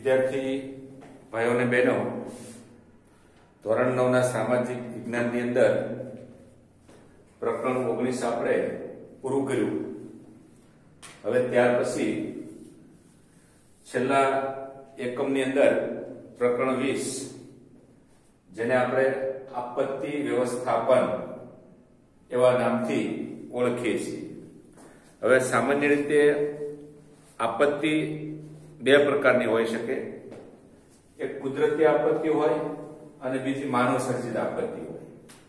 વિદ્યાર્થી ભાઈઓ અને બહેનો, ધોરણ 9 ના સામાજિક વિજ્ઞાનની અંદર પ્રકરણ 19 આપણે પૂરું કર્યું. હવે ત્યાર પછી છેલ્લા એકમની અંદર પ્રકરણ 20 જેને આપણે આપત્તિ વ્યવસ્થાપન એવા નામથી ઓળખીએ છીએ. હવે સામાન્ય રીતે આપત્તિ બે પ્રકારની હોઈ શકે. એક કુદરતી આપત્તિ હોય અને બીજી માનવ સર્જિત આપત્તિ હોય.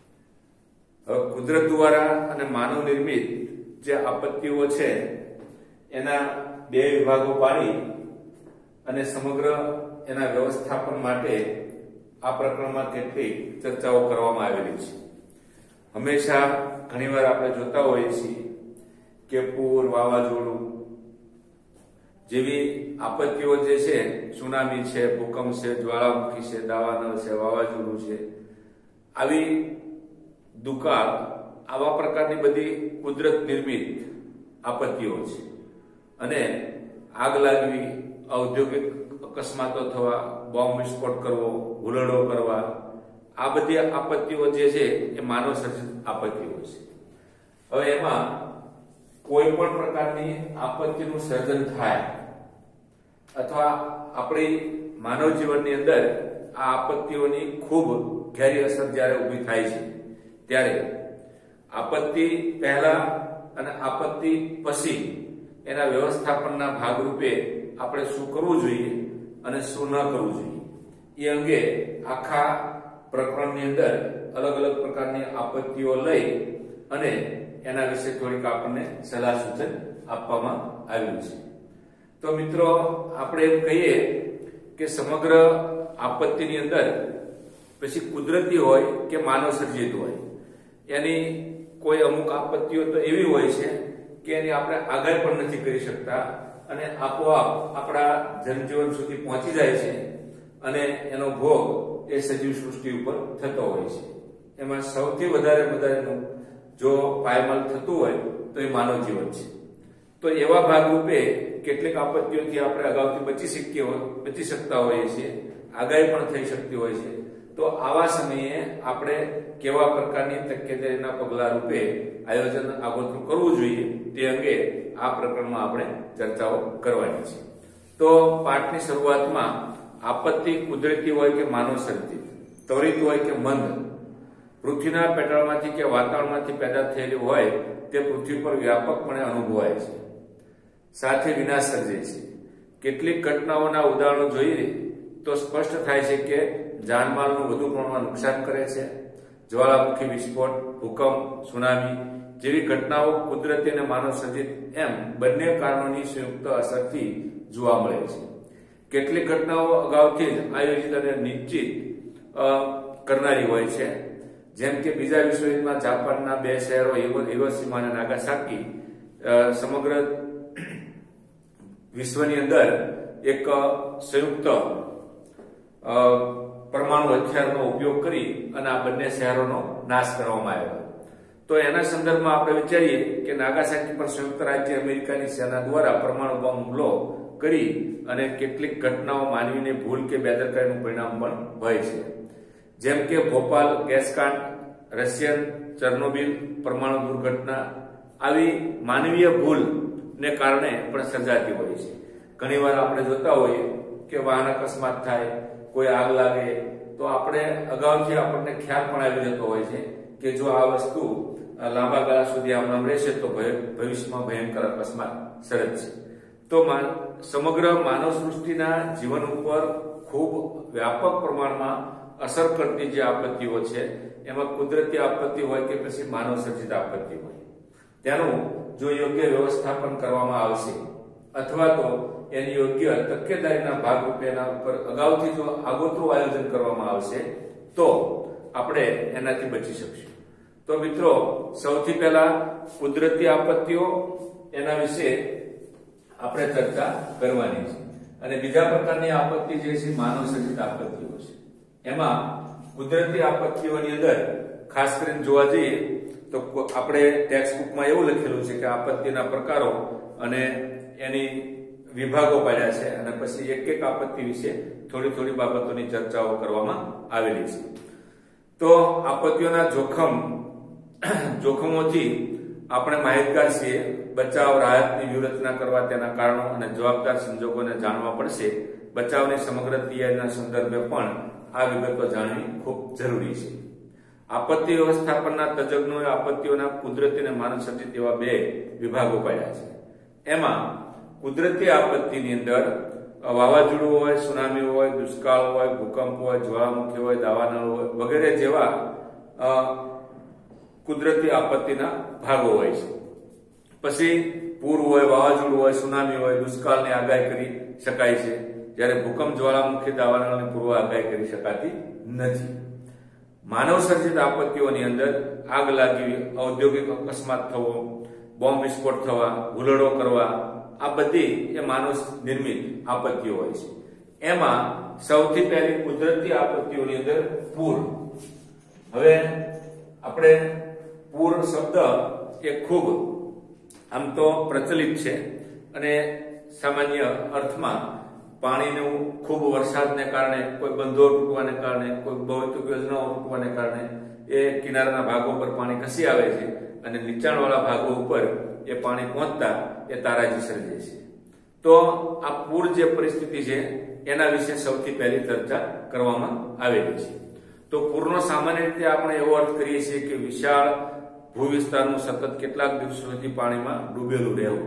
હવે કુદરત દ્વારા અને માનવ નિર્મિત જે આપત્તિઓ છે એના બે વિભાગો પાડી અને સમગ્ર એના વ્યવસ્થાપન માટે આ પ્રકરણમાં કેટલીક ચર્ચાઓ કરવામાં આવેલી છે. હંમેશા ઘણીવાર આપણે જોતા હોઈએ છીએ કે પૂર, વાવાઝોડું જેવી આપત્તિઓ જે છે, સુનામી છે, ભૂકંપ છે, જ્વાળામુખી છે, દાવાનળ છે, વાવાઝોડું છે, આવી દુકાળ, આવા પ્રકારની બધી કુદરત નિર્મિત આપત્તિઓ છે. અને આગ લાગવી, ઔદ્યોગિક અકસ્માતો થવા, બોમ્બ વિસ્ફોટ કરવો, ભૂલડો કરવા, આ બધી આપત્તિઓ જે છે એ માનવ સર્જિત આપત્તિઓ છે. હવે એમાં કોઈ પણ પ્રકારની આપત્તિનું સર્જન થાય અથવા આપણી માનવ જીવનની અંદર આ આપત્તિઓની ખૂબ ઘેરી અસર જ્યારે ઊભી થાય છે ત્યારે આપત્તિ પહેલા અને આપત્તિ પછી એના વ્યવસ્થાપનના ભાગરૂપે આપણે શું કરવું જોઈએ અને શું ન કરવું જોઈએ એ અંગે આખા પ્રકરણની અંદર અલગ અલગ પ્રકારની આપત્તિઓ લઈ અને એના વિશે થોડીક આપણને સલાહ સૂચન આપવામાં આવ્યું છે. તો મિત્રો, આપણે એમ કહીએ કે સમગ્ર આપત્તિની અંદર પછી કુદરતી હોય કે માનવ સર્જિત હોય, એની કોઈ અમુક આપત્તિઓ તો એવી હોય છે કે એની આપણે આગાહી પણ નથી કરી શકતા અને આપોઆપ આપણા જનજીવન સુધી પહોંચી જાય છે અને એનો ભોગ એ સજીવ સૃષ્ટિ ઉપર થતો હોય છે. એમાં સૌથી વધારેનું જો પાયમાલ થતું હોય તો એ માનવ જીવન છે. તો એવા ભાગરૂપે કેટલીક આપત્તિઓથી આપણે અગાઉથી બચી શકતા હોઈએ છીએ, આગાહી પણ થઈ શકતી હોય છે. તો આવા સમયે આપણે કેવા પ્રકારની તકેદારીના પગલા રૂપે આયોજન આગોતરું કરવું જોઈએ તે અંગે આ પ્રકરણમાં આપણે ચર્ચાઓ કરવાની છે. તો પાઠની શરૂઆતમાં આપત્તિ કુદરતી હોય કે માનવ સર્જિત, ત્વરિત હોય કે મંદ, પૃથ્વીના પેટાળમાંથી કે વાતાવરણમાંથી પેદા થયેલી હોય તે પૃથ્વી પર વ્યાપકપણે અનુભવાય છે, સાથે વિનાશ સર્જે છે. કેટલીક ઘટનાઓના ઉદાહરણો જોઈએ તો સ્પષ્ટ થાય છે કે જાનમાલનું વધુ પ્રમાણમાં નુકસાન કરે છે. જ્વાળામુખી વિસ્ફોટ, ભૂકંપ, સુનામી જેવી ઘટનાઓ કુદરતી અને માનવ સર્જિત એમ બંને કારણોની સંયુક્ત અસરથી જોવા મળે છે. કેટલીક ઘટનાઓ અગાઉથી જ આયોજિત અને નિશ્ચિત કરનારી હોય છે. જેમ કે બીજા વિશ્વયુદ્ધમાં જાપાનના બે શહેરો હિરોશિમા અને નાગાસાકી સમગ્ર વિશ્વની અંદર એક સંયુક્ત પરમાણુ હથિયારનો ઉપયોગ કરી અને આ બંને શહેરોનો નાશ કરવામાં આવ્યો. તો એના સંદર્ભમાં આપણે વિચારીએ કે નાગાસાકી પર સંયુક્ત રાજ્ય અમેરિકાની સેના દ્વારા પરમાણુ બોમ્બ હુમલો કરી અને કેટલીક ઘટનાઓ માનવીની ભૂલ કે બેદરકારીનું પરિણામ પણ હોય છે. જેમ કે ભોપાલ ગેસકાંડ, રશિયન ચર્નોબિલ પરમાણુ દુર્ઘટના આવી માનવીય ભૂલને કારણે પણ સર્જાતી હોય છે. ઘણીવાર આપણે જોતા હોઈએ કે વાહન અકસ્માત થાય, કોઈ આગ લાગે તો આપણે અગાઉથી આપણને ખ્યાલ પણ આવી જતો હોય છે કે જો આ વસ્તુ લાંબા ગાળા સુધી આમ રહેશે તો ભવિષ્યમાં ભયંકર અકસ્માત સર્જશે. તો સમગ્ર માનવ સૃષ્ટિના જીવન ઉપર ખૂબ વ્યાપક પ્રમાણમાં અસર કરતી જે આપત્તિઓ છે એમાં કુદરતી આપત્તિ હોય કે પછી માનવ સર્જિત આપત્તિ હોય, તેનું જો યોગ્ય વ્યવસ્થાપન કરવામાં આવશે અથવા તો એની યોગ્ય તકેદારીના ભાગરૂપે એના ઉપર અગાઉથી જો આગોતરું આયોજન કરવામાં આવશે તો આપણે એનાથી બચી શકશું. તો મિત્રો, સૌથી પહેલા કુદરતી આપત્તિઓ એના વિશે આપણે ચર્ચા કરવાની છે. અને બીજા પ્રકારની આપત્તિ જે છે માનવ સર્જિત આપત્તિઓ છે. એમાં કુદરતી આપત્તિઓની અંદર ખાસ કરીને જોવા જઈએ તો આપણે ટેક્સ્ટ બુકમાં એવું લખેલું છે કે આપત્તિના પ્રકારો અને એની વિભાગો પાડ્યા છે અને પછી એક એક આપત્તિ વિશે થોડી થોડી બાબતોની ચર્ચાઓ કરવામાં આવેલી છે. તો આપત્તિઓના જોખમોથી આપણે માહિતગાર છીએ. બચાવ રાહતની વ્યૂહરચના કરવા, તેના કારણો અને જવાબદાર સંજોગોને જાણવા પડશે. બચાવની સમગ્ર તૈયારીના સંદર્ભે પણ આ વિગતો જાણવી ખૂબ જરૂરી છે. આપત્તિ વ્યવસ્થાપનના તજજ્ઞોએ આપત્તિઓના કુદરતી અને માનવસર્જિત એવા બે વિભાગો પાડ્યા છે. એમાં કુદરતી આપત્તિની અંદર વાવાઝોડું હોય, સુનામી હોય, દુષ્કાળ હોય, ભૂકંપ હોય, જ્વાળામુખી હોય, દાવાનળ હોય વગેરે જેવા કુદરતી આપત્તિના ભાગો હોય છે. પછી પૂર હોય, વાવાઝોડું હોય, સુનામી હોય, દુષ્કાળની આગાહી કરી શકાય છે, જ્યારે ભૂકંપ, જ્વાળામુખી, દાવાનળની પૂર્વ આગાહી કરી શકાતી નથી. માનવ સર્જિત આપત્તિઓની અંદર આગ લાગવી, ઔદ્યોગિક અકસ્માત થવો, બોમ્બ વિસ્ફોટ થવા, હુલડો કરવા, આ બધી એ માનવ નિર્મિત આપત્તિઓ હોય છે. એમાં સૌથી પહેલી કુદરતી આપત્તિઓની અંદર પૂર. હવે આપણે પૂર શબ્દ એ ખૂબ આમ તો પ્રચલિત છે અને સામાન્ય અર્થમાં પાણીનું ખૂબ વરસાદને કારણે, કોઈ બંધો તૂટવાને કારણે, કોઈ ભૌતિક યોજનાઓ તૂટવાને કારણે એ કિનારાના ભાગો પર પાણી ખસી આવે છે અને નીચાણવાળા ભાગો ઉપર એ પાણી પહોંચતા એ તારાજી સર્જે છે. તો આ પૂર જે પરિસ્થિતિ છે એના વિશે સૌથી પહેલી ચર્ચા કરવામાં આવેલી છે. તો પૂરનો સામાન્ય રીતે આપણે એવો અર્થ કરીએ છીએ કે વિશાળ ભૂવિસ્તારનું સતત કેટલાક દિવસો સુધી પાણીમાં ડૂબેલું રહેવું.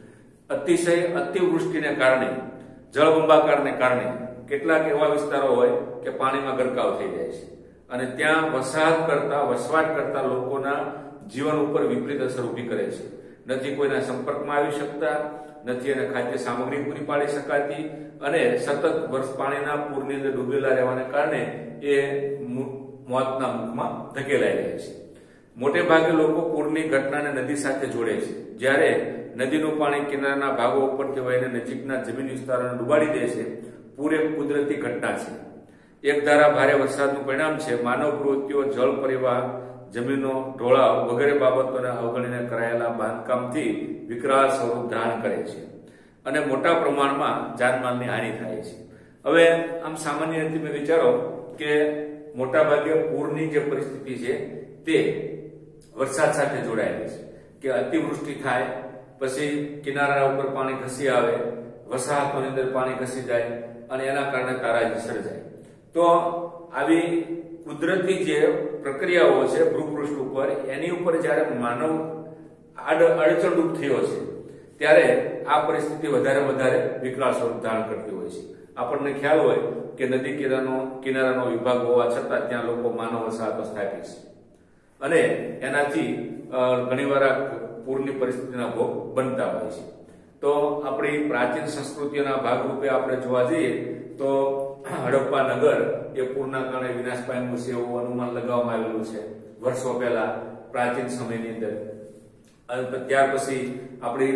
અતિવૃષ્ટિને કારણે, જળબંબાકારને કારણે કેટલાક એવા વિસ્તારો હોય કે પાણીમાં ગરકાવ થઈ જાય છે અને ત્યાં વસવાટ કરતા લોકોના જીવન ઉપર વિપરીત અસર ઊભી કરે છે. નથી કોઈના સંપર્કમાં આવી શકતા, નથી એને ખાદ્ય સામગ્રી પૂરી પાડી શકાતી અને સતત પાણીના પૂરની અંદર ડૂબેલા રહેવાને કારણે એ મોતના મુખમાં ધકેલાઈ રહે છે. મોટે ભાગે લોકો પૂરની ઘટનાને નદી સાથે જોડે છે. જ્યારે નદીનું પાણી કિનારાના ભાગો ઉપરથી વહીને નજીકના જમીન વિસ્તારોને ડૂબાડી દે છે. પૂર એક કુદરતી ઘટના છે. એક ધારા ભારે વરસાદનું પરિણામ છે. માનવ પ્રવૃત્તિઓ, જળ પરિવાહ, જમીનો, ઢોળાવ વગેરે બાબતોને અવગણીને કરાયેલા બાંધકામથી વિકરાળ સ્વરૂપ ધારણ કરે છે અને મોટા પ્રમાણમાં જાનમાલની હાનિ થાય છે. હવે આમ સામાન્ય રીતે મેં વિચારો કે મોટા ભાગે પૂરની જે પરિસ્થિતિ છે તે વરસાદ સાથે જોડાયેલી છે કે અતિવૃષ્ટિ થાય, પછી કિનારા ઉપર પાણી ખસી આવે, વસાહતોની અંદર પાણી ખસી જાય અને એના કારણે તારાજી સર્જાય. તો આવી કુદરતી જે પ્રક્રિયાઓ છે ભૂપૃષ્ઠ ઉપર, એની ઉપર જ્યારે માનવ અડચણરૂપ થયો છે ત્યારે આ પરિસ્થિતિ વધારે વિકરાળ સ્વરૂપ ધારણ કરતી હોય છે. આપણને ખ્યાલ હોય કે નદી કિનારાનો વિભાગ હોવા છતાં ત્યાં લોકો માનવ વસાહતો સ્થાપી છે અને એનાથી ઘણીવાર પૂરની પરિસ્થિતિના ભોગ બનતા હોય છે. તો આપણી પ્રાચીન સંસ્કૃતિઓના ભાગરૂપે આપણે જોવા જઈએ તો હડપ્પા નગર એ પૂરના કારણે વિનાશ પામ્યું છે એવું અનુમાન લગાવવામાં આવેલું છે વર્ષો પહેલા, પ્રાચીન સમયની અંદર. ત્યાર પછી આપણી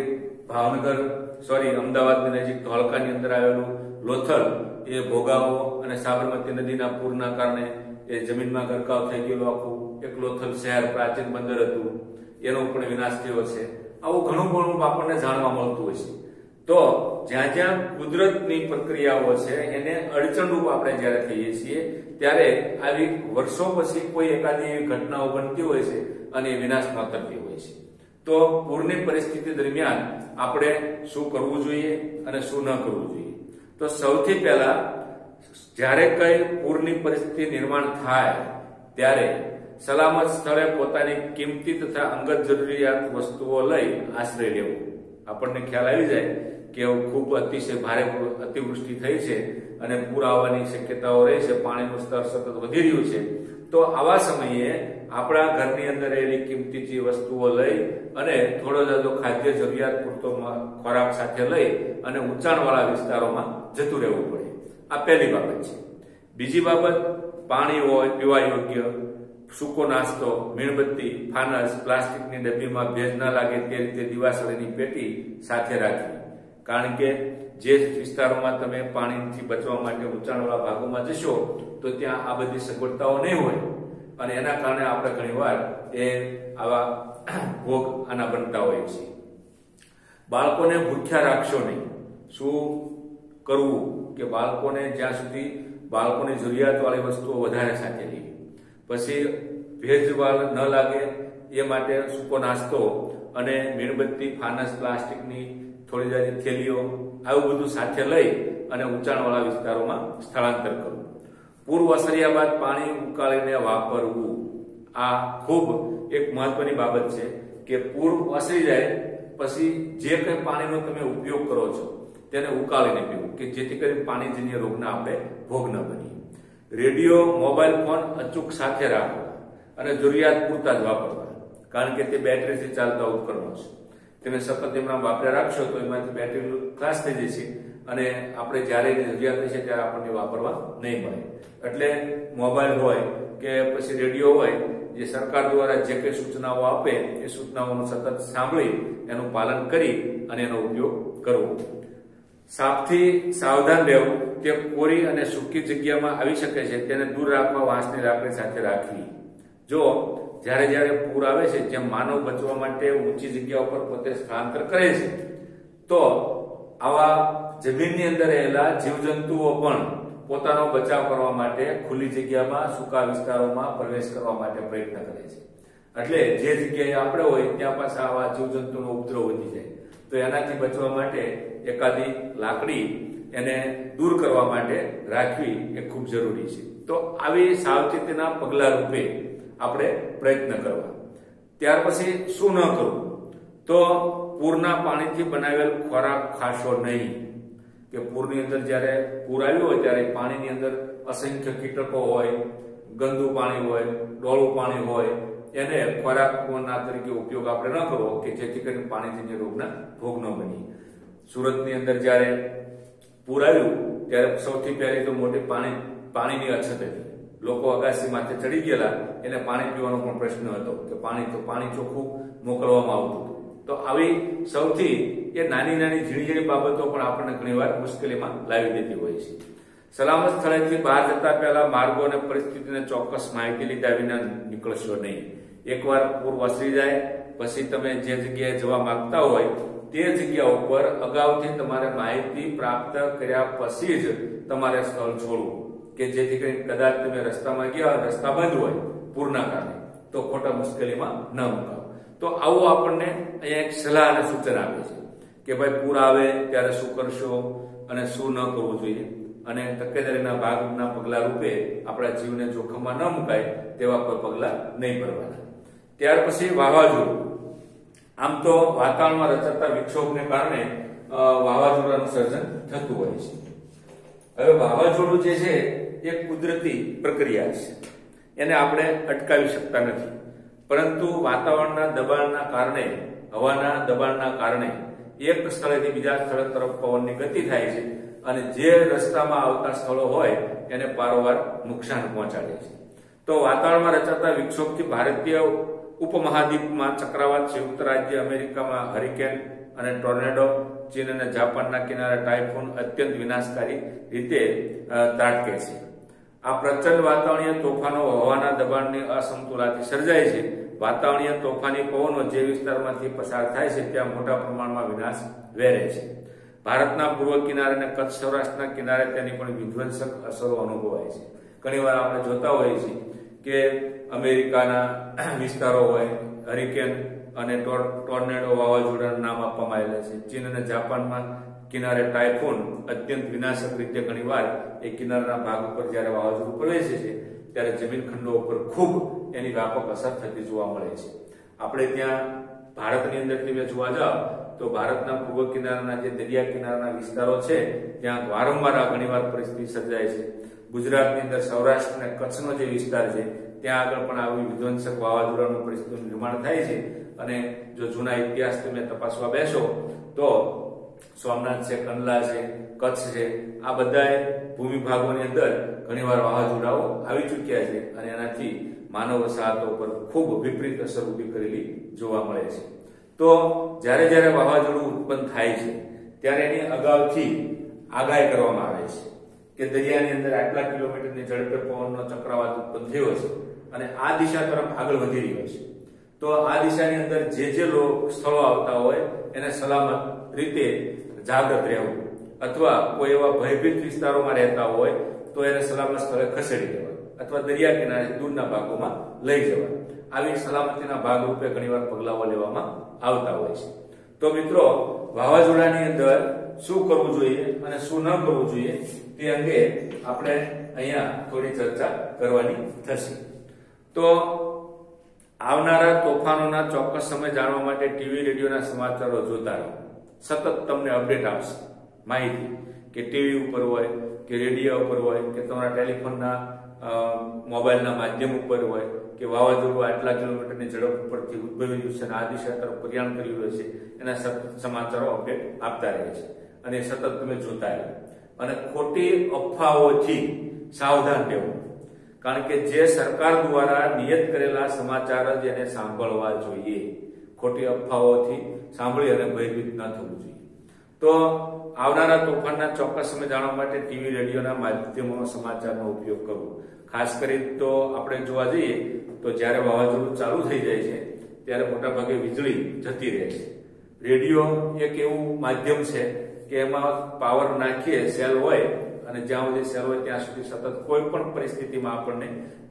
અમદાવાદની નજીક ધોળકાની અંદર આવેલું લોથલ એ ભોગાવો અને સાબરમતી નદીના પૂરના કારણે એ જમીનમાં ગરકાવ થઈ ગયેલું આખું એક લોથલ શહેર, પ્રાચીન બંદર હતું, એનો પણ વિનાશ થયો છે. આવું ઘણું આપણને જાણવા મળતું હોય છે. તો જ્યાં કુદરતની પ્રક્રિયાઓ છે એને અડચણરૂપ આપણે જ્યારે થઈએ છીએ ત્યારે આવી વર્ષો પછી કોઈ એકાદી એવી ઘટનાઓ બનતી હોય છે અને એ વિનાશ પામતી હોય છે. તો પૂરની પરિસ્થિતિ દરમિયાન આપણે શું કરવું જોઈએ અને શું ન કરવું જોઈએ? તો સૌથી પહેલા જ્યારે કઈ પૂરની પરિસ્થિતિ નિર્માણ થાય ત્યારે સલામત સ્થળે પોતાની કિંમતી તથા અંગત જરૂરિયાત વસ્તુઓ લઈ આશ્રય લેવો. આપણને ખ્યાલ આવી જાય કે ખૂબ અતિશય ભારે અતિવૃષ્ટિ થઈ છે અને પૂર આવવાની શક્યતાઓ રહે છે, પાણીનું સ્તર સતત વધી રહ્યું છે. તો આવા સમયે આપણા ઘરની અંદર રહેલી કિંમતી વસ્તુઓ લઈ અને થોડો જાજો ખાદ્ય જરૂરિયાત પૂરતો ખોરાક સાથે લઈ અને ઊંચાણવાળા વિસ્તારોમાં જતું રહેવું પડે. આ પહેલી બાબત છે. બીજી બાબત, પાણી હોય પીવા યોગ્ય, સૂકો નાસ્તો, મીણબત્તી, ફાનસ, પ્લાસ્ટિકની ડબ્બીમાં ભેજ ના લાગે તે રીતે દિવાસળીની પેટી સાથે રાખવી. કારણ કે જે વિસ્તારોમાં તમે પાણીથી બચવા માટે ઊંચાણવાળા ભાગોમાં જશો તો ત્યાં આ બધી સગવડતાઓ નહીં હોય અને એના કારણે આપણે ઘણીવાર આવા ભોગ આના બનતા હોય છે. બાળકોને ભૂખ્યા રાખશો નહીં. શું કરવું કે બાળકોને જ્યાં સુધી બાળકોની જરૂરિયાતવાળી વસ્તુઓ વધારે સાથે લેવી, પછી ભેજવાળ ન લાગે એ માટે સૂકો નાસ્તો અને મીણબત્તી, ફાનસ, પ્લાસ્ટિકની થોડી જાજી થેલીઓ આવું બધું સાથે લઈ અને ઊંચાણવાળા વિસ્તારોમાં સ્થળાંતર કરવું. પૂર ઓસર્યા બાદ પાણી ઉકાળીને વાપરવું. આ ખૂબ એક મહત્વની બાબત છે કે પૂર ઓસરી જાય પછી જે કંઈ પાણીનો તમે ઉપયોગ કરો છો તેને ઉકાળીને પીવું કે જેથી કરીને પાણીજન્ય રોગના આપણે ભોગ ન બનીએ. રેડિયો, મોબાઈલ ફોન અચૂક સાથે રાખવા અને જરૂરિયાત પૂરતા જ વાપરવા, કારણ કે તે બેટરીથી ચાલતા ઉપકરણો છે. તમે સતત એમના વાપર્યા રાખશો તો એમાંથી બેટરી ખાસ થઈ જશે અને આપણે જ્યારે એની જરૂરિયાત હશે ત્યારે આપણને વાપરવા નહીં મળે. એટલે મોબાઈલ હોય કે પછી રેડિયો હોય, જે સરકાર દ્વારા જે કંઈ સૂચનાઓ આપે એ સૂચનાઓનું સતત સાંભળી એનું પાલન કરી અને એનો ઉપયોગ કરવો. સાપથી સાવધાન રહેવું. તે કોરી અને સૂકી જગ્યામાં આવી શકે છે, તેને દૂર રાખવા વાંસની લાકડી સાથે રાખવી. જો જ્યારે પૂર આવે છે, જેમ માનવ બચવા માટે ઊંચી જગ્યા ઉપર પોતે સ્થળાંતર કરે છે, તો આવા જમીનની અંદર રહેલા જીવજંતુઓ પણ પોતાનો બચાવ કરવા માટે ખુલ્લી જગ્યામાં, સૂકા વિસ્તારોમાં પ્રવેશ કરવા માટે પ્રયત્ન કરે છે. એટલે જે જગ્યાએ આપણે હોય ત્યાં પાછા આવા જીવજંતુનો ઉપદ્રવ વધી જાય, તો એનાથી બચવા માટે એકાદી લાકડી એને દૂર કરવા માટે રાખવી એ ખૂબ જરૂરી છે. તો આવી સાવચેતીના પગલા રૂપે આપણે પ્રયત્ન કરવા. ત્યાર પછી શું ન કરવું? તો પૂરના પાણીથી બનાવેલ ખોરાક ખાશો નહીં. કે પૂરની અંદર જ્યારે પૂર આવ્યું હોય ત્યારે પાણીની અંદર અસંખ્ય કીટકો હોય, ગંદુ પાણી હોય, ડોળું પાણી હોય, એને ખોરાકના તરીકે ઉપયોગ આપણે ન કરવો કે જેથી કરીને પાણીજન્ય રોગના ભોગ ન બનીએ. સુરતની અંદર જ્યારે પૂર આવ્યું ત્યારે સૌથી પહેલી તો મોટી પાણીની અછત હતી. લોકો અગાસી માથે ચડી ગયેલા, એને પાણી પીવાનો પણ પ્રશ્ન હતો કે પાણી ચોખ્ખું મોકલવામાં આવતું હતું. તો આવી સૌથી એ નાની ઝીણી બાબતો પણ આપણને ઘણીવાર મુશ્કેલીમાં લાવી દેતી હોય છે. સલામત સ્થળેથી બહાર જતા પહેલા માર્ગો અને પરિસ્થિતિને ચોક્કસ માહિતી લીધા વિના નીકળશો નહીં. એકવાર પૂર વસરી જાય પછી તમે જે જગ્યાએ જવા માંગતા હોય તે જગ્યા ઉપર અગાઉથી તમારે માહિતી પ્રાપ્ત કર્યા પછી જ તમારે સ્થળ છોડવું કે જેથી કરીને કદાચ તમે રસ્તામાં ગયા, રસ્તા બંધ હોય પૂરના કારણે, તો ખોટા મુશ્કેલીમાં ન મુકાવો. તો આવું આપણને અહીંયા એક સલાહ અને સૂચન આપે છે કે ભાઈ પૂર આવે ત્યારે શું કરશો અને શું ન કરવું જોઈએ, અને તકેદારીના ભાગના પગલા રૂપે આપણા જીવને જોખમમાં ન મુકાય તેવા કોઈ પગલા નહીં ભરવાના. ત્યાર પછી વાવાઝોડું. આમ તો વાતાવરણમાં રચાતા વિક્ષોભને કારણે વાવાઝોડાનું સર્જન થતું હોય છે. હવે વાવાઝોડું જે છે એ કુદરતી પ્રક્રિયા છે, એને આપણે અટકાવી શકતા નથી. પરંતુ વાતાવરણના દબાણના કારણે, હવાના દબાણના કારણે એક સ્થળેથી બીજા સ્થળ તરફ પવનની ગતિ થાય છે અને જે રસ્તામાં આવતા સ્થળો હોય એને પારોવાર નુકસાન પહોંચાડે છે. તો વાતાવરણમાં રચાતા વિક્ષોભથી ભારતીય ઉપમહાદ્વીપમાં ચક્રવાત, સંયુક્ત રાજ્ય અમેરિકામાં હરિકેન અને ટોર્નેડો, ચીન અને જાપાનના કિનારે ટાઇફૂન અત્યંત વિનાશકારી રીતે ત્રાટકે છે. આ પ્રચંડ વાતાવરણીય તોફાનો હવાના દબાણની અસમતુલાથી સર્જાય છે. વાતાવરણીય તોફાની પવનો જે વિસ્તારમાંથી પસાર થાય છે ત્યાં મોટા પ્રમાણમાં વિનાશ વેરે છે. ભારતના પૂર્વ કિનારે અને કચ્છ સૌરાષ્ટ્રના કિનારે તેની પણ વિધ્વંસક અસરો અનુભવાય છે. ઘણીવાર આપણે જોતા હોઈએ છીએ કે અમેરિકાના વિસ્તારો હોય, હરિકેન અને ટોર્નેડો વાવાઝોડાનું નામ આપવામાં આવેલા છે. ચીન અને જાપાનમાં કિનારે ટાઇફૂન અત્યંત વિનાશક રીતે ઘણીવાર એ કિનારના ભાગ ઉપર જ્યારે વાવાઝોડું પ્રવેશે છે ત્યારે જમીન ખંડો ઉપર ખૂબ એની વ્યાપક અસર થતી જોવા મળે છે. આપણે ત્યાં ભારતની અંદર તમે જોવા જાઓ તો ભારતના પૂર્વ કિનારાના જે દરિયા કિનારાના વિસ્તારો છે ત્યાં વારંવાર આ ઘણીવાર પરિસ્થિતિ સર્જાય છે. ગુજરાતની અંદર સૌરાષ્ટ્ર અને કચ્છનો જે વિસ્તાર છે ત્યાં આગળ પણ આવી વિધ્વંસક વાવાઝોડાનું પરિસ્થિતિનું નિર્માણ થાય છે. અને જો જૂના ઇતિહાસ તમે તપાસવા બેસો તો સોમનાથ છે, કંડલા છે, કચ્છ છે, આ બધા ભૂમિભાગોની અંદર ઘણીવાર વાવાઝોડાઓ આવી ચૂક્યા છે અને એનાથી માનવ વસાહતો પર ખૂબ વિપરીત અસર ઊભી કરેલી જોવા મળે છે. તો જ્યારે વાવાઝોડું ઉત્પન્ન થાય છે ત્યારે એની અગાઉથી આગાહી કરવામાં આવે છે કે દરિયાની અંદર આટલા કિલોમીટરની ઝડપે પવનનો ચક્રવાત ઉત્પન્ન થયો છે અને આ દિશા તરફ આગળ વધી રહ્યો છે. તો આ દિશાની અંદર જે સ્થળો આવતા હોય એને સલામત રીતે જાગૃત રહેવું અથવા કોઈ એવા ભયભીત વિસ્તારોમાં રહેતા હોય તો એને સલામત સ્થળે ખસેડી દેવા અથવા દરિયા કિનારે દૂરના ભાગોમાં લઈ જવા. આવી સલામતીના ભાગરૂપે ઘણીવાર પગલાઓ લેવામાં આવતા હોય છે. તો મિત્રો, વાવાઝોડાની અંદર શું કરવું જોઈએ અને શું ન કરવું જોઈએ તે અંગે આપણે અહીંયા થોડી ચર્ચા કરવાની થશે. તો આવનારા તોફાનોના ચોક્કસ સમય જાણવા માટે ટીવી રેડિયોના સમાચારો જોતા રહો. સતત તમને અપડેટ આપશે માહિતી, કે ટીવી ઉપર હોય કે રેડિયો ઉપર હોય કે તમારા ટેલિફોનના મોબાઈલના માધ્યમ ઉપર હોય કે વાવાઝોડું આટલા કિલોમીટરની ઝડપ ઉપરથી ઉદ્ભવ્યું છે અને આ દિશા તરફ પ્રયાણ કરી રહ્યું છે, એના સમાચારો અપડેટ આપતા રહે છે અને સતત તમે જોતા રહો. અને ખોટી અફવાઓથી સાવધાન રહેવું, કારણ કે જે સરકાર દ્વારા નિયત કરેલા સમાચાર જ એને સાંભળવા જોઈએ. ખોટી અફવાઓથી સાંભળી અને ભયભીત ન થવું જોઈએ. તો આવનારા તોફાનના ચોક્કસ સમય જાણવા માટે ટીવી રેડિયોના માધ્યમોનો સમાચારનો ઉપયોગ કરવો. ખાસ કરી તો આપણે જોવા જઈએ તો જ્યારે વાવાઝોડું ચાલુ થઈ જાય છે ત્યારે મોટાભાગે વીજળી જતી રહે છે. રેડિયો એક એવું માધ્યમ છે કે એમાં પાવર નાખીએ, સેલ હોય, અને જ્યાં સુધી સેલ હોય ત્યાં સુધી સતત કોઈ પણ પરિસ્થિતિમાં આપણને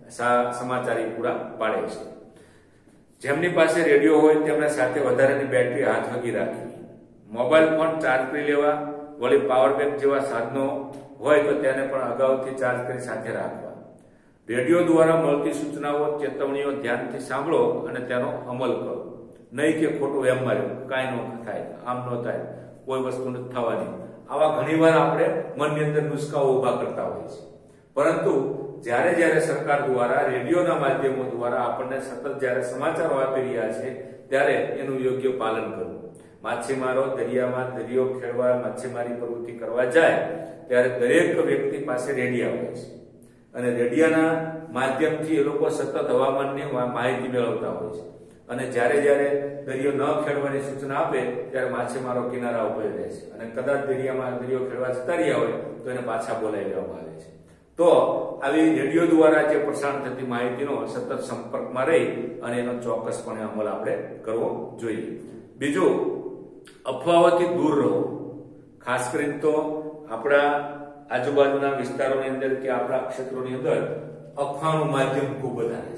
સમાચાર પૂરા પાડે છે. જેમની પાસે રેડિયો હોય તેમણે સાથે વધારાની બેટરી હાથ વગી રાખવી. મોબાઈલ ફોન ચાર્જ કરી લેવા. વળી પાવર બેંક જેવા સાધનો હોય તો તેને પણ અગાઉથી ચાર્જ કરી સાથે રાખવા. રેડિયો દ્વારા મળતી સૂચનાઓ, ચેતવણીઓ ધ્યાનથી સાંભળો અને તેનો અમલ કરો. નહીં કે ખોટું એમ માર્યું, કાંઈ ન થાય, આમ ન થાય, કોઈ વસ્તુ નથી થવાની. આવા ઘણીવાર આપણે મનની અંદર નુસ્ખાઓ ઉભા કરતા હોય છે. પરંતુ જ્યારે સરકાર દ્વારા રેડિયોના માધ્યમો દ્વારા આપણને સતત જ્યારે સમાચારો આપી રહ્યા છે ત્યારે એનું યોગ્ય પાલન કરવું. માછીમારો દરિયામાં દરિયો ખેડવા, માછીમારી પ્રવૃત્તિ કરવા જાય ત્યારે દરેક વ્યક્તિ પાસે રેડિયા હોય છે અને રેડિયાના માધ્યમથી એ લોકો સતત હવામાનની માહિતી મેળવતા હોય છે. અને જ્યારે દરિયો ન ખેડવાની સૂચના આપે ત્યારે માછીમારો કિનારા ઉપર રહે છે અને કદાચ દરિયો ખેડવા જતા રહ્યા હોય તો એને પાછા બોલાવી લેવામાં આવે છે. તો આવી રેડિયો દ્વારા જે પ્રસારણ થતી માહિતીનો સતત સંપર્કમાં રહી અને એનો ચોક્કસપણે અમલ આપણે કરવો જોઈએ. બીજું, અફવાઓથી દૂર રહો. ખાસ કરીને તો આપણા આજુબાજુના વિસ્તારોની અંદર કે આપણા ક્ષેત્રોની અંદર અફવાનું માધ્યમ ખૂબ વધારે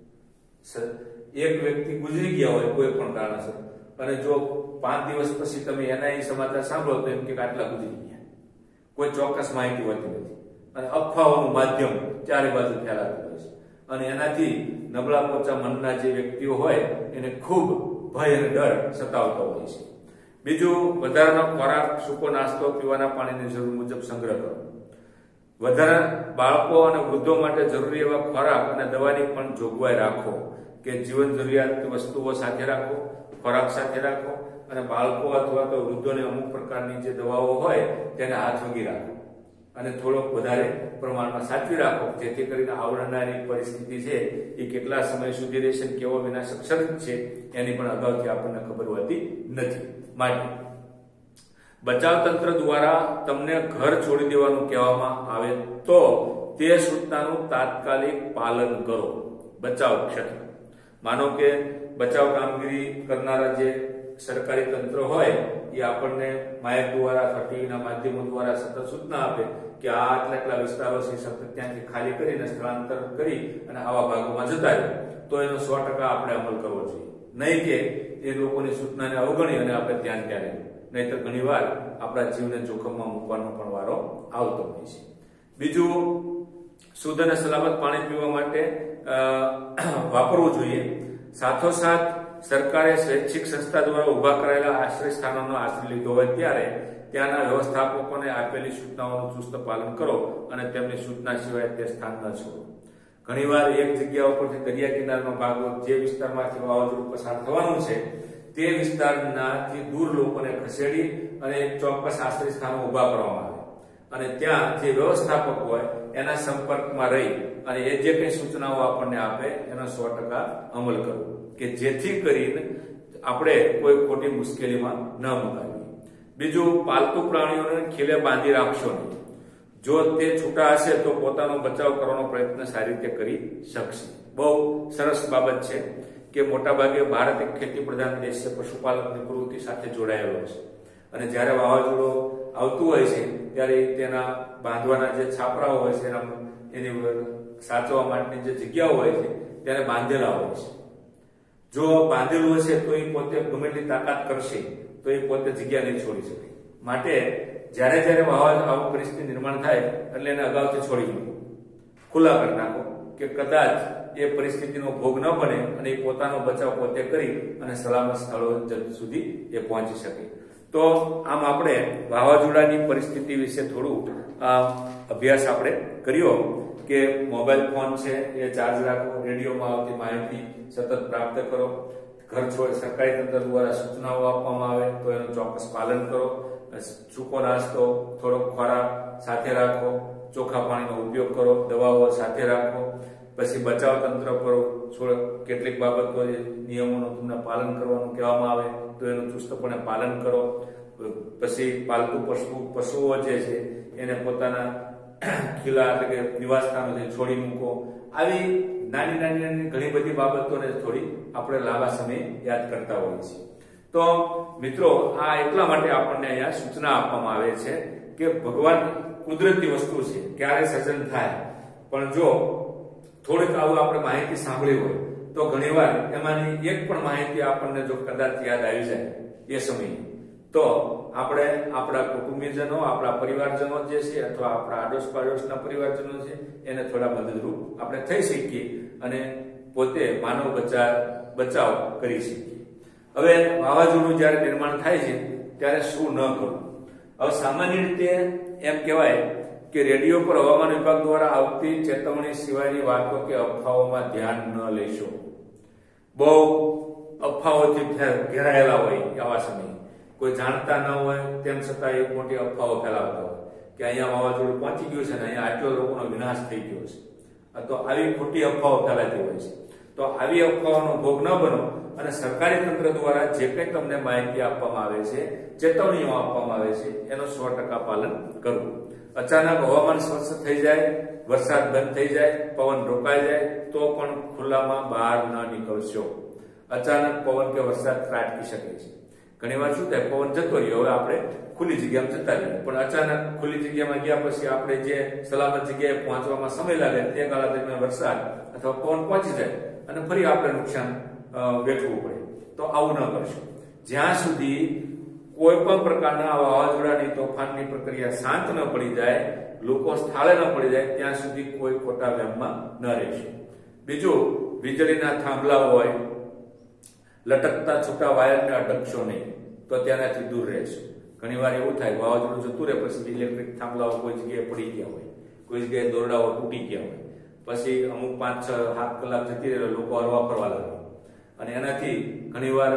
છે. એક વ્યક્તિ ગુજરી ગયા હોય કોઈ પણ કારણસર, અને જો 5 દિવસ પછી તમે એના સમાચાર સાંભળો તો એમ કે આટલા ગુજરી ગયા, કોઈ ચોક્કસ માહિતી હોતી નથી અને અફવાઓનું માધ્યમ ચારે બાજુ ફેલાતું હોય છે અને એનાથી નબળા પોચા મનના જે વ્યક્તિઓ હોય એને ખૂબ ભય અને ડર સતાવતો હોય છે. બીજું, વધારાનો ખોરાક, સૂકો નાસ્તો, પીવાના પાણીની જરૂર મુજબ સંગ્રહ કરો. વધારે બાળકો અને વૃદ્ધો માટે જરૂરી એવા ખોરાક અને દવાની પણ જોગવાઈ રાખો, કે જીવન જરૂરિયાત વસ્તુઓ સાથે રાખો, ખોરાક સાથે રાખો, અને બાળકો અથવા તો વૃદ્ધોને અમુક પ્રકારની જે દવાઓ હોય તેને હાથ વગી રાખો અને થોડોક વધારે પ્રમાણમાં સાચવી રાખો, જેથી કરીને આવનારી પરિસ્થિતિ છે એ કેટલા સમય સુધી રહેશે, કેવો વિનાશક સર્જ છે એની પણ અગાઉથી આપણને ખબર હોતી નથી. માટે બચાવ તંત્ર દ્વારા તમને ઘર છોડી દેવાનું કહેવામાં આવે તો તે સૂચનાનું તાત્કાલિક પાલન કરો. બચાવ ક્ષેત્ર, માનો કે બચાવ કામગીરી કરનારા જે સરકારી તંત્ર હોય એ આપણને માહિતી દ્વારા અથવા ટીવીના માધ્યમો દ્વારા સતત સૂચના આપે કે આ આટલા વિસ્તારો છે, સતત ત્યાંથી ખાલી કરીને સ્થળાંતર કરી અને આવા ભાગોમાં જતા રહે, તો એનો 100% આપણે અમલ કરવો જોઈએ. નહીં કે એ લોકોની સૂચનાને અવગણી અને આપણે ત્યાં રહેવું, નહીતર ઘણીવાર આપણા જીવને જોખમમાં મૂકવાનો પણ વારો આવતો હોય છે. બીજું, શુદ્ધ અને સલામત પાણી પીવા માટે વાપરવું જોઈએ. સાથોસાથ સરકારે સ્વૈચ્છિક સંસ્થા દ્વારા ઉભા કરાયેલા આશ્રય સ્થાનોનો આશ્રય લીધો હોય ત્યારે ત્યાંના વ્યવસ્થાપકોને આપેલી સૂચનાઓનું ચુસ્ત પાલન કરો અને તેમની સૂચના સિવાય તે સ્થાન ન છોડો. ઘણીવાર એક જગ્યા ઉપરથી દરિયા કિનારાનો ભાગ જે વિસ્તારમાંથી વાવાઝોડું પસાર થવાનું છે તે વિસ્તારનાથી દૂર લોકોને ખસેડી અને એક ચોક્કસ આશ્રય સ્થાનો ઉભા કરવામાં આવે અને ત્યાં જે વ્યવસ્થાપક હોય એના સંપર્કમાં રહી અને એ જે કંઈ સૂચનાઓ આપણને આપે એનો 100% અમલ કરવો, કે જેથી કરીને આપણે કોઈ ખોટી મુશ્કેલીમાં ન મુકાવીએ. બીજું, પાલતુ પ્રાણીઓને ખીલે બાંધી રાખશો નહીં. જો તે છૂટા હશે તો પોતાનો બચાવ કરવાનો પ્રયત્ન સારી રીતે કરી શકશે. બહુ સરસ બાબત છે કે મોટાભાગે ભારત એક ખેતી પ્રધાન દેશ છે, પશુપાલનની પ્રવૃત્તિ સાથે જોડાયેલો છે અને જ્યારે વાવાઝોડો આવતું હોય છે ત્યારે તેના બાંધવાના જે છાપરાઓ હોય છે એની સાચવવા માટેની જે જગ્યાઓ હોય છે ત્યારે બાંધેલા હોય છે. જો બાંધેલું હશે તો એ પોતે ગમે તેટલી તાકાત કરશે તો એ પોતે જગ્યા નહીં છોડી શકે. માટે જ્યારે વાવાઝોડું આવું પરિસ્થિતિ નિર્માણ થાય એટલે એને અગાઉથી છોડી મૂકો, ખુલ્લા કરી નાખો કે કદાચ એ પરિસ્થિતિનો ભોગ ન બને અને એ પોતાનો બચાવ પોતે કરી અને સલામત સ્થળો સુધી એ પહોંચી શકે. તો આમ આપણે વાવાઝોડાની પરિસ્થિતિ વિશે થોડું અભ્યાસ આપણે કર્યો કે મોબાઈલ ફોન છે એ ચાર્જ રાખો, રેડિયોમાં આવતી માહિતી સતત પ્રાપ્ત કરો, ઘર છોડ સરકારી તંત્ર દ્વારા સૂચનાઓ આપવામાં આવે તો એનું ચોક્કસ પાલન કરો, સૂકો નાસ્તો થોડોક ખોરાક સાથે રાખો, ચોખ્ખા પાણીનો ઉપયોગ કરો, દવાઓ સાથે રાખો, પછી બચાવ તંત્ર કરો, કેટલીક બાબતો નિયમોનું તમને પાલન કરવાનું કહેવામાં આવે તો એનું ચુસ્તપણે પાલન કરો. પછી પાલતુ પશુઓ જે છે એને પોતાના ખીલા એટલે કે નિવાસ સ્થાનોથી છોડી મૂકો. આવી નાની ઘણી બધી બાબતોને થોડી આપણે લાંબા સમય યાદ કરતા હોઈએ છીએ. તો મિત્રો આ એટલા માટે આપણને અહીંયા સૂચના આપવામાં આવે છે કે ભગવાન કુદરતી વસ્તુ છે, ક્યારે સર્જન થાય પણ જો થોડીક આવું આપણે માહિતી સાંભળી હોય તો ઘણીવાર એમાંની એક પણ માહિતી આપણને જો કદાચ યાદ આવી જાય એ સમયે તો આપણે આપણા કુટુંબીજનો, આપણા પરિવારજનો જે છે અથવા આપણા આડોશ પાડોશના પરિવારજનો છે એને થોડા મદદરૂપ આપણે થઈ શકીએ અને પોતે માનવ બચાવ કરી શકીએ. હવે વાવાઝોડું જ્યારે નિર્માણ થાય છે ત્યારે શું ન કરવું? હવે સામાન્ય રીતે એમ કહેવાય કે રેડિયો પર હવામાન વિભાગ દ્વારા આવતી ચેતવણી સિવાયની વાતો કે અફવાઓમાં ધ્યાન ન લેશો. બહુ અફવાઓથી ઘેરાયેલા હોય આવા સમયે, કોઈ જાણતા ન હોય તેમ છતાં એક મોટી અફવાઓ ફેલાવતા હોય કે અહીંયા વાવાઝોડું પહોંચી ગયું છે ને અહીંયા આટલો લોકોનો વિનાશ થઈ ગયો છે. તો આવી ખોટી અફવાઓ ફેલાતી હોય છે. તો આવી અફવાઓનો ભોગ ન બનો અને સરકારી તંત્ર દ્વારા જે કંઈ તમને માહિતી આપવામાં આવે છે, ચેતવણીઓ આપવામાં આવે છે એનો 100% પાલન કરવું. અચાનક હવામાન સ્વચ્છ થઈ જાય, વરસાદ બંધ થઈ જાય, પવન રોકાઈ જાય તો પણ ખુલ્લામાં બહાર ન નીકળશો. અચાનક પવન કે વરસાદ ત્રાટકી શકે છે. ઘણી વાર શું થાય, પવન જતો રહ્યો, હવે આપણે ખુલ્લી જગ્યામાં જતા રહીએ પણ અચાનક ખુલ્લી જગ્યામાં ગયા પછી આપણે જે સલામત જગ્યાએ પહોંચવામાં સમય લાગે તે ગાળા દરમિયાન વરસાદ અથવા પવન પહોંચી જાય અને ફરી આપણે નુકસાન વેઠવું પડે. તો આવું ન કરશો. જ્યાં સુધી કોઈ પણ પ્રકારના વાવાઝોડાની તોફાનની પ્રક્રિયા શાંત ન પડી જાય, લોકો સ્થળે ન પડી જાય ત્યાં સુધી કોઈ ખોટા વહેમમાં ન રહેશો. બીજું, વીજળીના થાંભલા હોય, લટકતા છૂટા વાયરને અટકશો નહીં તો તેનાથી દૂર રહેશો. ઘણી વાર એવું થાય વાવાઝોડું જતું રહે પછી ઇલેક્ટ્રિક થાંભલાઓ કોઈ જગ્યાએ પડી ગયા હોય, કોઈ જગ્યાએ દોરડાઓ તૂટી ગયા હોય, પછી અમુક 5-6-7 કલાક જતી રહે લોકો હરવા ફરવા લાગે અને એનાથી ઘણીવાર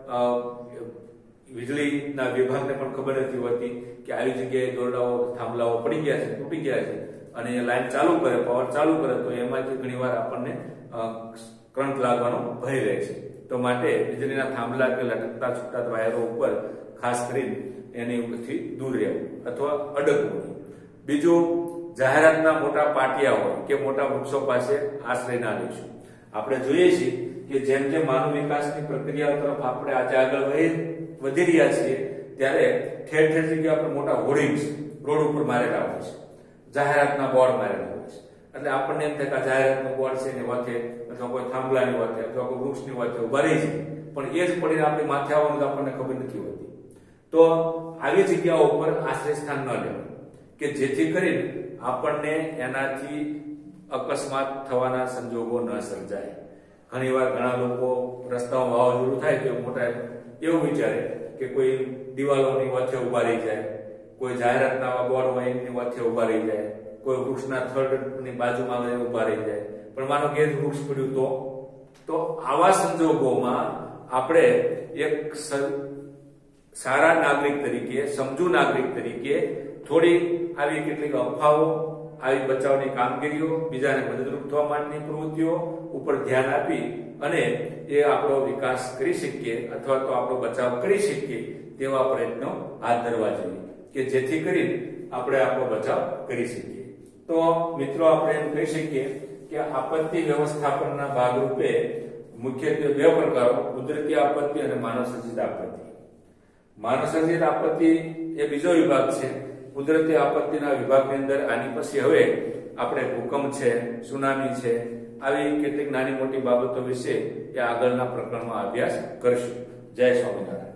વીજળીના વિભાગને પણ ખબર નથી હોતી કે આવી જગ્યાએ દોરડાઓ થાંભલાઓ પડી ગયા છે, તૂટી ગયા છે અને એ લાઈન ચાલુ કરે, પાવર ચાલુ કરે તો એમાંથી ઘણીવાર આપણને કરંટ લાગવાનો ભય રહે છે. તો માટે વીજળીના થાંભલા કે લટકતા છૂટા વાયરો ઉપર ખાસ કરીને એની ઉપરથી દૂર રહેવું અથવા અડકવું. બીજું, જાહેરાતના મોટા પાટિયા હોય કે મોટા વૃક્ષો પાસે આશ્રય ના લેશું. આપણે જોઈએ છીએ કે જેમ જેમ માનવ વિકાસની પ્રક્રિયા તરફ આપણે આજે આગળ વધી રહ્યા છીએ ત્યારે ઠેર ઠેર જગ્યા પર મોટા હોર્ડિંગ્સ રોડ ઉપર મારેલા હોય છે, જાહેરાતના બોર્ડ મારેલા હોય છે. એટલે આપણને એમ થાય કે જાહેરાતનું બોર્ડ છે એની વાતે અથવા કોઈ થાંભલાની વાતે અથવા કોઈ વૃક્ષની વાતે ઉભા રહી છે પણ એ જ પડીને આપણી માથે આવવાનું આપણને ખબર નથી હોતી. તો આવી જગ્યાઓ ઉપર આશ્રય સ્થાન ન લેવું કે જેથી કરીને આપણને એનાથી અકસ્માત થવાના સંજોગો ન સર્જાય. ઘણીવાર ઘણા લોકો રસ્તામાં વાવાઝોડું થાય તો મોટા એવું વિચારે કે કોઈ દિવાલોની વચ્ચે ઉભા રહી જાય, કોઈ જાહેરાતના બોર્ડ હોય એની વચ્ચે ઉભા રહી જાય, કોઈ વૃક્ષના થડની બાજુમાં ઉભા રહી જાય પણ માનો કે વૃક્ષ પડ્યું તો આવા સંજોગોમાં આપણે એક સારા નાગરિક તરીકે, સમજુ નાગરિક તરીકે થોડી આવી કેટલીક અફવાઓ, આવી બચાવની કામગીરીઓ, બીજાને મદદરૂપ થવા માટેની પ્રવૃત્તિઓ ઉપર ધ્યાન આપી અને એ આપણો વિકાસ કરી શકીએ અથવા તો આપણો બચાવ કરી શકીએ તેવા પ્રયત્નો હાથ ધરવા જોઈએ કે જેથી કરી આપણે આપણો બચાવ કરી શકીએ. તો મિત્રો આપણે એમ કહી શકીએ કે આપત્તિ વ્યવસ્થાપનના ભાગરૂપે મુખ્યત્વે બે પ્રકારો, કુદરતી આપત્તિ અને માનવ સર્જિત આપત્તિ. માનવસર્જિત આપત્તિ એ બીજો વિભાગ છે. કુદરતી આપત્તિના વિભાગની અંદર આની પછી હવે આપણે ભૂકંપ છે, સુનામી છે, આવી કેટલીક નાની મોટી બાબતો વિશે એ આગળના પ્રકરણમાં અભ્યાસ કરશું. જય સ્વામિનારાયણ.